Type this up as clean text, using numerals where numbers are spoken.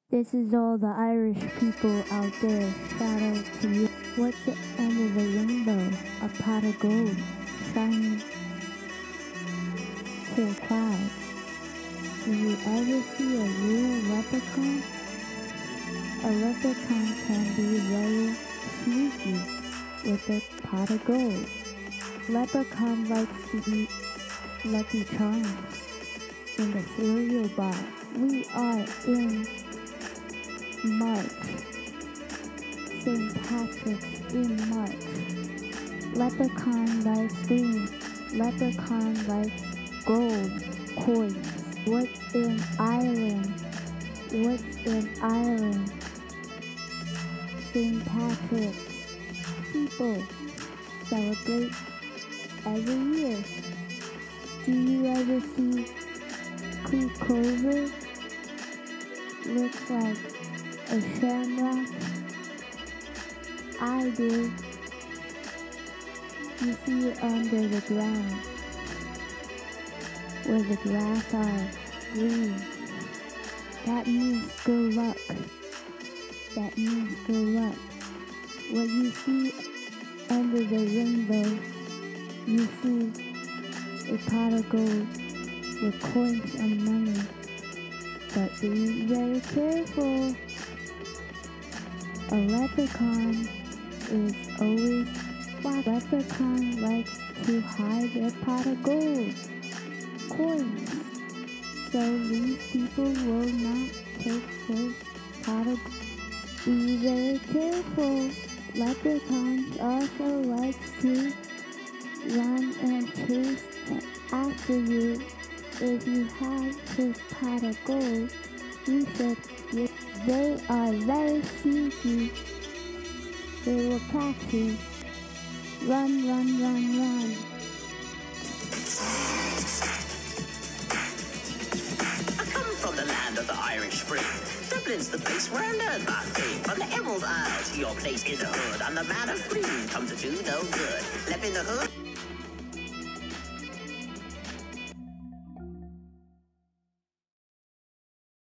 This is all the Irish people out there. Shout out to you. What's the end of the rainbow? A pot of gold shining to the clouds. Do you ever see a real leprechaun? A leprechaun can be very sneaky with a pot of gold. Leprechaun likes to eat Lucky Charms in the cereal bar. We are in March. St. Patrick's in March. Leprechaun likes green. Leprechaun likes gold coins. What's in Ireland? What's in Ireland? St. Patrick's. People celebrate every year. Do you ever see Clover? Looks like a shamrock. I do. You see it under the ground, where the grass are green. That means good luck. That means good luck. What you see under the rainbow, you see a pot of gold with coins and money. But be very careful. A leprechaun is always black. Leprechaun likes to hide their pot of gold coins, so these people will not take his pot of gold. Be very careful. Leprechauns also likes to run and chase after you. If you have his pot of gold, you should get. They are very sneaky. They will catch you. Run, run, run, run. I come from the land of the Irish Spring. Dublin's the place where I learned my fame. From the Emerald Isle to your place in the hood, I'm the man of green, come to do no good. Left in the hood.